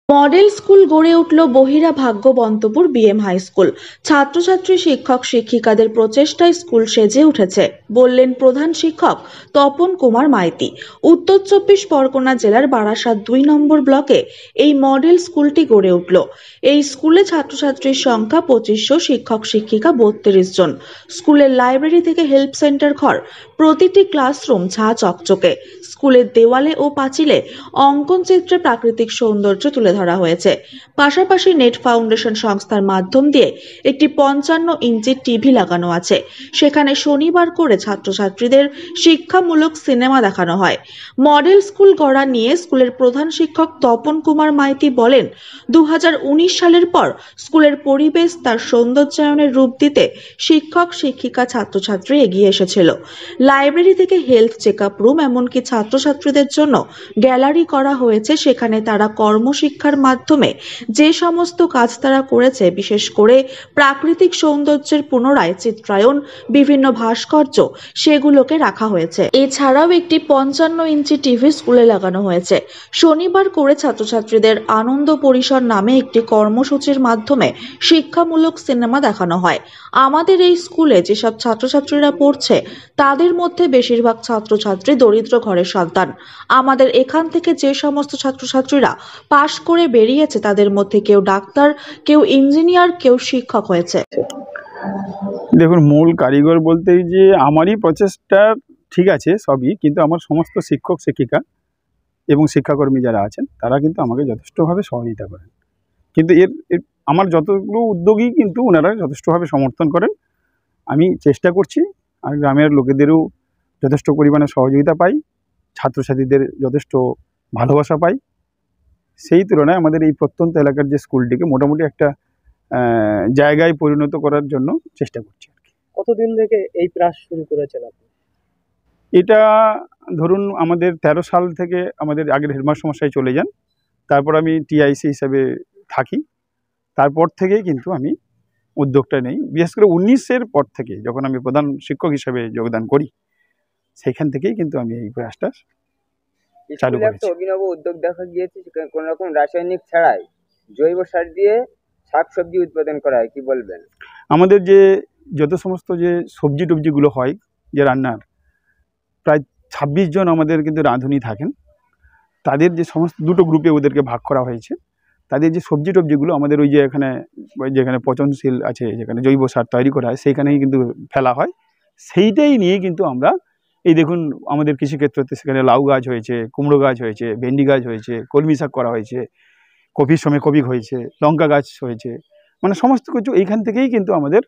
Model school গড়ে উঠল Bahira Bhagyabantapur BM high school. ছাত্রছাত্রী, শিক্ষক শিক্ষিকাদের প্রচেষ্টায় স্কুল সেজে উঠেছে, বললেন প্রধান শিক্ষক তপন কুমার মাইতি। উত্তর ২৪ পরগনা জেলার বারাসাত ২ নম্বর ব্লকে এই মডেল স্কুলটি গড়ে উঠল। এই স্কুলে ছাত্রছাত্রীর সংখ্যা ২৫০০, শিক্ষক শিক্ষিকা ৩২ জন। স্কুলের লাইব্রেরি থেকে হেল্প সেন্টার ঘর, প্রতিটি ক্লাসরুম ঝাঁ চকচকে। স্কুলের দেওয়ালে ও পাঁচিলে অঙ্কন চিত্রে প্রাকৃতিক সৌন্দর্য তুলে ধরা হয়েছে। পাশাপাশি নেট ফাউন্ডেশন সংস্থার মাধ্যম দিয়ে একটি ৫৫ ইঞ্চি টিভি লাগানো আছে। সেখানে শনিবার করে ছাত্রছাত্রীদের শিক্ষামূলক সিনেমা দেখানো হয়। মডেল স্কুল গড়া নিয়ে স্কুলের প্রধান শিক্ষক তপন কুমার মাইতি বলেন, ২০১৯ সালের পর স্কুলের পরিবেশ তার সৌন্দর্যায়নের রূপ দিতে শিক্ষক শিক্ষিকা ছাত্রছাত্রী এগিয়ে এসেছিল। লাইব্রেরি থেকে হেলথ চেকআপ রুম, এমনকি ছাত্রছাত্রীদের জন্য গ্যালারি করা হয়েছে। সেখানে তারা কর্মশিক্ষার মাধ্যমে যে সমস্ত কাজ তারা করেছে, বিশেষ করে প্রাকৃতিক সৌন্দর্যের পুনরায় চিত্রায়ন, বিভিন্ন ভাস্কর্য, সেগুলোকে রাখা হয়েছে। এছাড়াও একটি ৫৫ ইঞ্চি টিভি স্কুলে লাগানো হয়েছে। শনিবার করে ছাত্রছাত্রীদের আনন্দ পরিসর নামে একটি কর্মসূচির মাধ্যমে শিক্ষামূলক সিনেমা দেখানো হয়। আমাদের এই স্কুলে যেসব ছাত্রছাত্রীরা পড়ছে তাদের মধ্যে বেশিরভাগ ছাত্রছাত্রী দরিদ্র ঘরের সন্তান। আমাদের এখান থেকে যে সমস্ত ছাত্রছাত্রীরা পাশ করে বেরিয়েছে তাদের মধ্যে কেউ ডাক্তার, কেউ ইঞ্জিনিয়ার, কেউ শিক্ষক হয়েছে। দেখুন, মূল কারিগর বলতেই যে আমারই প্রচেষ্টা ঠিক আছে সবই, কিন্তু আমার সমস্ত শিক্ষক শিক্ষিকা এবং শিক্ষাকর্মী যারা আছেন তারা কিন্তু আমাকে যথেষ্টভাবে সহযোগিতা করেন। কিন্তু এর আমার যতগুলো উদ্যোগই কিন্তু ওনারা যথেষ্টভাবে সমর্থন করেন। আমি চেষ্টা করছি, আর গ্রামের লোকেদেরও যথেষ্ট পরিমাণে সহযোগিতা পাই, ছাত্রছাত্রীদের যথেষ্ট ভালোবাসা পাই। সেই তুলনায় আমাদের এই প্রত্যন্ত এলাকার যে স্কুলটিকে মোটামুটি একটা জায়গায় পরিণত করার জন্য চেষ্টা করছি। কতদিন থেকে এই প্রয়াস শুরু করেছেন আপনি? এটা ধরুন আমাদের ১৩ সাল থেকে আমাদের আগের হেডমাস্টারমশাই চলে যান, তারপর আমি টিআইসি হিসাবে থাকি। তারপর থেকেই কিন্তু আমি উদ্যোগটা নেই। বিশেষ করে ১৯-এর পর থেকে যখন আমি প্রধান শিক্ষক হিসাবে যোগদান করি, সেখান থেকেই কিন্তু আমি এই প্রয়াসটা চালু করেছি। একটা অভিনব উদ্যোগ দেখা গিয়েছে, কোনো রকম রাসায়নিক ছাড়াই জৈব সার দিয়ে শাকসবজি উৎপাদন করা হয়, কি বলবেন? আমাদের যে যত সমস্ত যে সবজি টবজিগুলো হয়, যে রান্নার প্রায় ২৬ জন আমাদের কিন্তু রাঁধুনি থাকেন। তাদের যে সমস্ত দুটো গ্রুপে ওদেরকে ভাগ করা হয়েছে। তাদের যে সবজি টবজিগুলো আমাদের ওই যে যেখানে পচনশীল আছে, যেখানে জৈব সার তৈরি করা হয়, সেইখানেই কিন্তু ফেলা হয়। সেইটাই নিয়ে কিন্তু আমরা এই দেখুন আমাদের কৃষিক্ষেত্রতে সেখানে লাউ গাছ হয়েছে, কুমড়ো গাছ হয়েছে, ভেন্ডি গাছ হয়েছে, কলমি শাক করা হয়েছে, কপির সময় কপি হয়েছে, লঙ্কা গাছ হয়েছে, মানে সমস্ত কিছু এইখান থেকেই কিন্তু আমাদের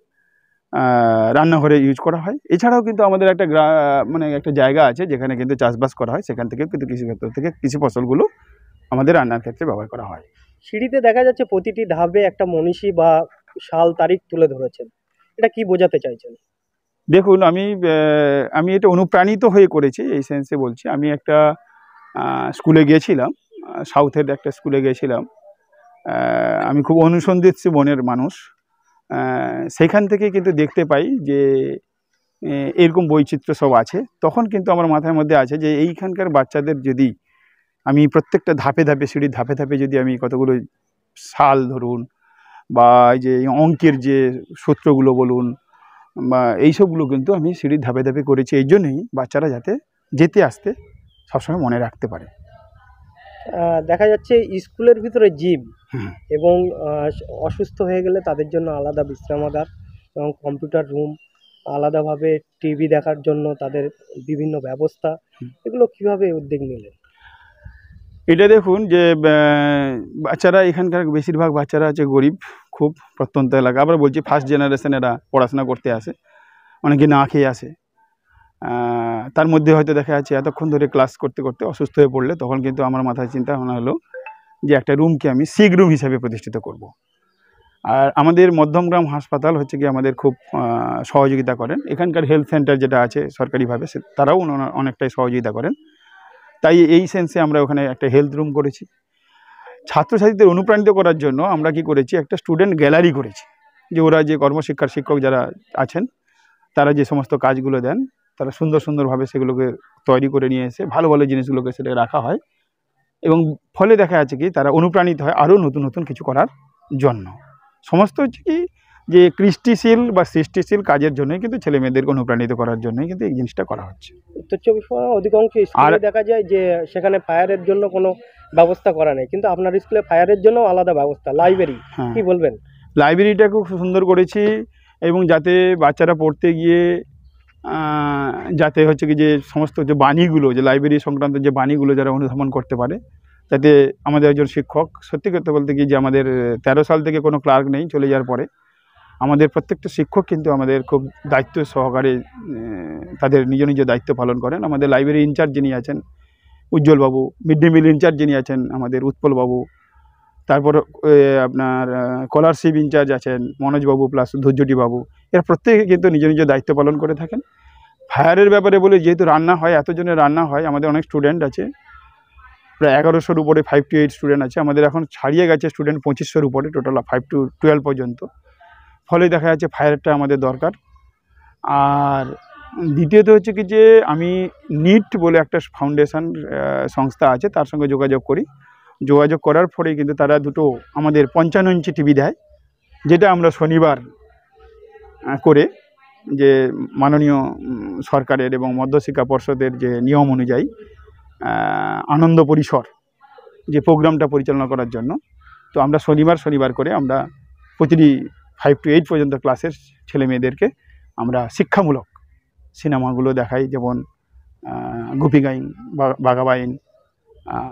রান্নাঘরে ইউজ করা হয়। এছাড়াও কিন্তু আমাদের একটা মানে একটা জায়গা আছে যেখানে কিন্তু চাষবাস করা হয়, সেখান থেকেও কিন্তু কৃষিক্ষেত্র থেকে কৃষি ফসলগুলো আমাদের রান্নার ক্ষেত্রে ব্যবহার করা হয়। সিঁড়িতে দেখা যাচ্ছে প্রতিটি ধাপে একটা মনীষী বা সাল তারিখ তুলে ধরেছেন, এটা কি বোঝাতে চাইছেন? দেখুন, আমি এটা অনুপ্রাণিত হয়ে করেছি, এই সেন্সে বলছি। আমি একটা স্কুলে গিয়েছিলাম, সাউথের একটা স্কুলে গিয়েছিলাম। আমি খুব অনুসন্ধিৎসু মনের মানুষ। সেখান থেকে কিন্তু দেখতে পাই যে এরকম বৈচিত্র্য সব আছে। তখন কিন্তু আমার মাথার মধ্যে আছে যে এইখানকার বাচ্চাদের যদি আমি প্রত্যেকটা ধাপে ধাপে, সিঁড়ির ধাপে ধাপে যদি আমি কতগুলো সাল ধরুন, বা এই যে অঙ্কের যে সূত্রগুলো বলুন, বা এইসবগুলো কিন্তু আমি সিঁড়ির ধাপে ধাপে করেছি, এই জন্যই বাচ্চারা যাতে যেতে আসতে সবসময় মনে রাখতে পারে। দেখা যাচ্ছে স্কুলের ভিতরে জিম এবং অসুস্থ হয়ে গেলে তাদের জন্য আলাদা বিশ্রামাগার এবং কম্পিউটার রুম, আলাদাভাবে টিভি দেখার জন্য তাদের বিভিন্ন ব্যবস্থা, এগুলো কিভাবে উদ্যোগ নিলেন? এটা দেখুন যে বাচ্চারা এখানকার বেশিরভাগ বাচ্চারা আছে গরিব, খুব প্রত্যন্ত এলাকা। আবার বলছি ফার্স্ট জেনারেশন এরা পড়াশোনা করতে আসে, অনেকে না খেয়ে আসে। তার মধ্যে হয়তো দেখা যাচ্ছে এতক্ষণ ধরে ক্লাস করতে করতে অসুস্থ হয়ে পড়লে তখন কিন্তু আমার মাথায় চিন্তা ভাবনা হলো যে একটা রুমকে আমি সিক রুম হিসাবে প্রতিষ্ঠিত করব। আর আমাদের মধ্যমগ্রাম হাসপাতাল হচ্ছে কি আমাদের খুব সহযোগিতা করেন। এখানকার হেলথ সেন্টার যেটা আছে সরকারিভাবে, তারাও অনেকটাই সহযোগিতা করেন। তাই এই সেন্সে আমরা ওখানে একটা হেলথ রুম করেছি। ছাত্রছাত্রীদের অনুপ্রাণিত করার জন্য আমরা কি করেছি, একটা স্টুডেন্ট গ্যালারি করেছি, যে ওরা যে কর্মশিক্ষার শিক্ষক যারা আছেন তারা যে সমস্ত কাজগুলো দেন, তারা সুন্দর সুন্দরভাবে সেগুলোকে তৈরি করে নিয়ে এসে ভালো ভালো জিনিসগুলোকে সেটা রাখা হয়। এবং ফলে দেখা যাচ্ছে কি তারা অনুপ্রাণিত হয় আরও নতুন নতুন কিছু করার জন্য। সমস্ত হচ্ছে কি যে কৃষ্টিশীল বা সৃষ্টিশীল কাজের জন্যই কিন্তু ছেলে মেয়েদেরকে অনুপ্রাণিত করার জন্যই কিন্তু এই জিনিসটা করা হচ্ছে। উত্তর চব্বিশ পরগনার অধিকাংশ স্কুলে দেখা যায় যে সেখানে ফায়ারের জন্য কোনো ব্যবস্থা করা নেই, কিন্তু আপনার স্কুলে ফায়ারের জন্য আলাদা ব্যবস্থা, লাইব্রেরি, হ্যাঁ, কি বলবেন? লাইব্রেরিটা খুব সুন্দর করেছি এবং যাতে বাচ্চারা পড়তে গিয়ে যাতে হচ্ছে কি যে সমস্ত যে বাণীগুলো, যে লাইব্রেরি সংক্রান্ত যে বাণীগুলো যারা অনুধাবন করতে পারে, যাতে আমাদের একজন শিক্ষক, সত্যি করতে বলতে কি যে আমাদের 13 সাল থেকে কোনো ক্লার্ক নেই চলে যাওয়ার পরে, আমাদের প্রত্যেকটা শিক্ষক কিন্তু আমাদের খুব দায়িত্ব সহকারে তাদের নিজ নিজ দায়িত্ব পালন করেন। আমাদের লাইব্রেরি ইনচার্জ যিনি আছেন উজ্জ্বলবাবু, মিড ডে মিল ইনচার্জ যিনি আছেন আমাদের উৎপলবাবু, তারপর আপনার স্কলারশিপ ইনচার্জ আছেন মনোজবাবু প্লাস ধৈর্যটিবাবু, এরা প্রত্যেকে কিন্তু নিজ নিজ দায়িত্ব পালন করে থাকেন। ফায়ারের ব্যাপারে বলে, যেহেতু রান্না হয়, এতজনের রান্না হয়, আমাদের অনেক স্টুডেন্ট আছে, প্রায় 1100-র উপরে 5 to 8 স্টুডেন্ট আছে আমাদের, এখন ছাড়িয়ে গেছে স্টুডেন্ট 2500-র উপরে, টোটাল 5 to 12 পর্যন্ত। ফলে দেখা যাচ্ছে ফায়ারটা আমাদের দরকার। আর দ্বিতীয়ত হচ্ছে কি যে আমি নিট বলে একটা ফাউন্ডেশন সংস্থা আছে, তার সঙ্গে যোগাযোগ করার পরেই কিন্তু তারা দুটো আমাদের 55 ইঞ্চি টিভি দেয়, যেটা আমরা শনিবার করে যে মাননীয় সরকারের এবং মধ্যশিক্ষা পর্ষদের যে নিয়ম অনুযায়ী আনন্দ পরিসর যে প্রোগ্রামটা পরিচালনা করার জন্য, তো আমরা শনিবার করে আমরা প্রতিটি 5 to 8 পর্যন্ত ক্লাসের ছেলে মেয়েদেরকে আমরা শিক্ষামূলক সিনেমাগুলো দেখাই, যেমন গুপি গাইন, বাঘাবাইন,